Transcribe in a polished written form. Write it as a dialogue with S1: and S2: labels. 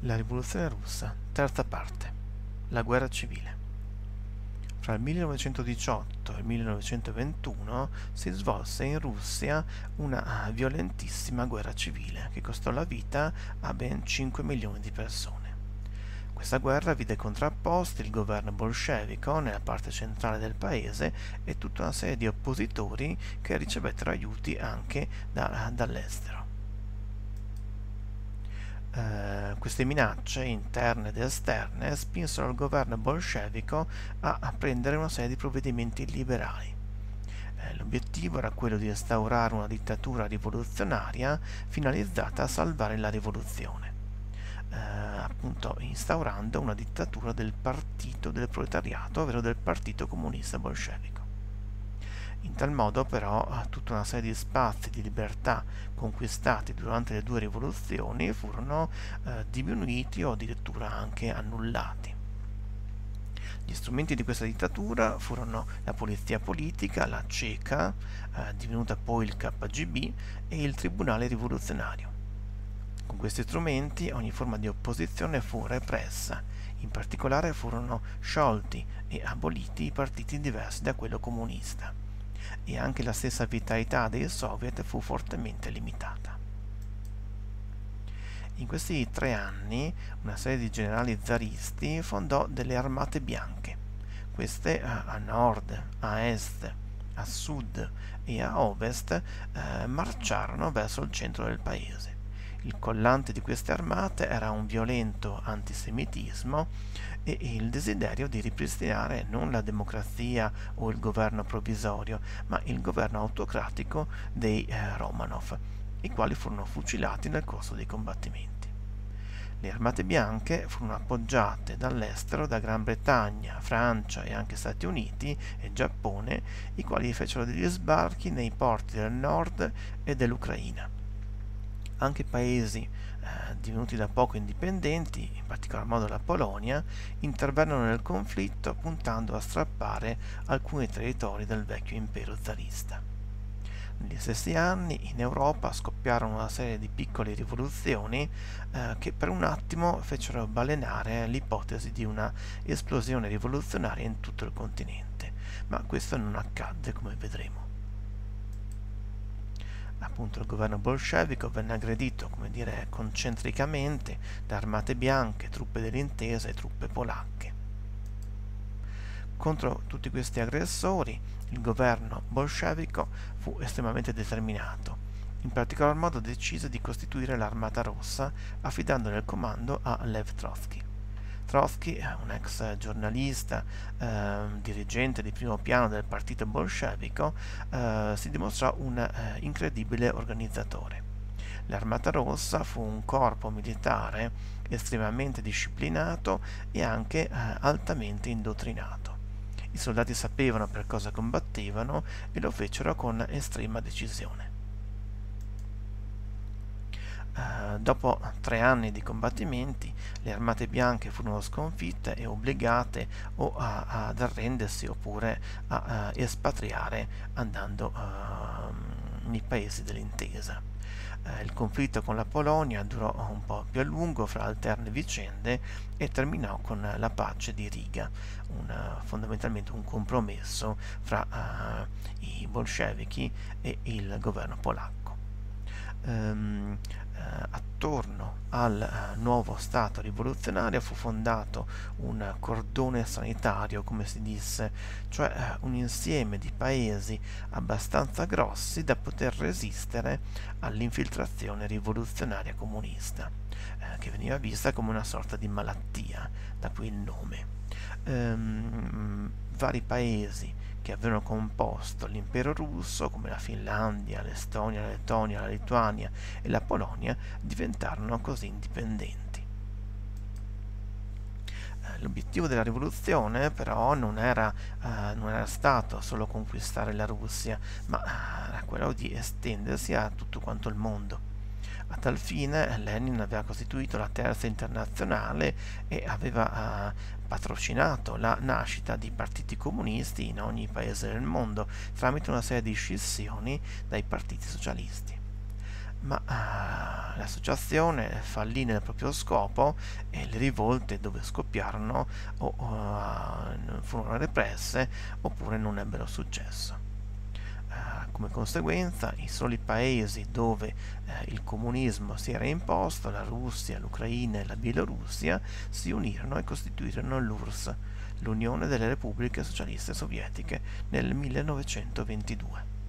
S1: La rivoluzione russa, terza parte, la guerra civile. Fra il 1918 e il 1921 si svolse in Russia una violentissima guerra civile che costò la vita a ben 5 milioni di persone. Questa guerra vide contrapposti il governo bolscevico nella parte centrale del paese e tutta una serie di oppositori che ricevettero aiuti anche dall'estero. Queste minacce interne ed esterne spinsero il governo bolscevico a prendere una serie di provvedimenti liberali. L'obiettivo era quello di instaurare una dittatura rivoluzionaria finalizzata a salvare la rivoluzione, appunto instaurando una dittatura del partito del proletariato, ovvero del partito comunista bolscevico. In tal modo però tutta una serie di spazi di libertà conquistati durante le due rivoluzioni furono diminuiti o addirittura anche annullati. Gli strumenti di questa dittatura furono la polizia politica, la CECA, divenuta poi il KGB, e il Tribunale rivoluzionario. Con questi strumenti ogni forma di opposizione fu repressa, in particolare furono sciolti e aboliti i partiti diversi da quello comunista, e anche la stessa vitalità dei soviet fu fortemente limitata. In questi 3 anni una serie di generali zaristi fondò delle armate bianche. Queste a nord, a est, a sud e a ovest marciarono verso il centro del paese. Il collante di queste armate era un violento antisemitismo e il desiderio di ripristinare non la democrazia o il governo provvisorio, ma il governo autocratico dei Romanov, i quali furono fucilati nel corso dei combattimenti. Le armate bianche furono appoggiate dall'estero da Gran Bretagna, Francia e anche Stati Uniti e Giappone, i quali fecero degli sbarchi nei porti del nord e dell'Ucraina. Anche paesi divenuti da poco indipendenti, in particolar modo la Polonia, intervennero nel conflitto puntando a strappare alcuni territori del vecchio impero zarista. Negli stessi anni in Europa scoppiarono una serie di piccole rivoluzioni che per un attimo fecero balenare l'ipotesi di una esplosione rivoluzionaria in tutto il continente, ma questo non accadde, come vedremo. Appunto il governo bolscevico venne aggredito, come dire, concentricamente da armate bianche, truppe dell'intesa e truppe polacche. Contro tutti questi aggressori il governo bolscevico fu estremamente determinato. In particolar modo decise di costituire l'Armata Rossa affidandone il comando a Lev Trotsky. Trotsky, un ex giornalista, dirigente di primo piano del partito bolscevico, si dimostrò un incredibile organizzatore. L'Armata Rossa fu un corpo militare estremamente disciplinato e anche altamente indottrinato. I soldati sapevano per cosa combattevano e lo fecero con estrema decisione. Dopo 3 anni di combattimenti, le armate bianche furono sconfitte e obbligate o ad arrendersi oppure a espatriare andando nei paesi dell'intesa. Il conflitto con la Polonia durò un po' più a lungo fra alterne vicende e terminò con la pace di Riga, fondamentalmente un compromesso fra i bolscevichi e il governo polacco. Attorno al nuovo Stato rivoluzionario fu fondato un cordone sanitario, come si disse, cioè un insieme di paesi abbastanza grossi da poter resistere all'infiltrazione rivoluzionaria comunista, che veniva vista come una sorta di malattia, da qui il nome. Vari paesi che avevano composto l'impero russo, come la Finlandia, l'Estonia, la Lettonia, la Lituania e la Polonia, diventarono così indipendenti. L'obiettivo della rivoluzione però non era stato solo conquistare la Russia, ma era quello di estendersi a tutto quanto il mondo. A tal fine Lenin aveva costituito la Terza Internazionale e aveva patrocinato la nascita di partiti comunisti in ogni paese del mondo tramite una serie di scissioni dai partiti socialisti. ma l'associazione fallì nel proprio scopo e le rivolte dove scoppiarono furono represse oppure non ebbero successo. Come conseguenza, i soli paesi dove il comunismo si era imposto, la Russia, l'Ucraina e la Bielorussia, si unirono e costituirono l'URSS, l'Unione delle Repubbliche Socialiste Sovietiche, nel 1922.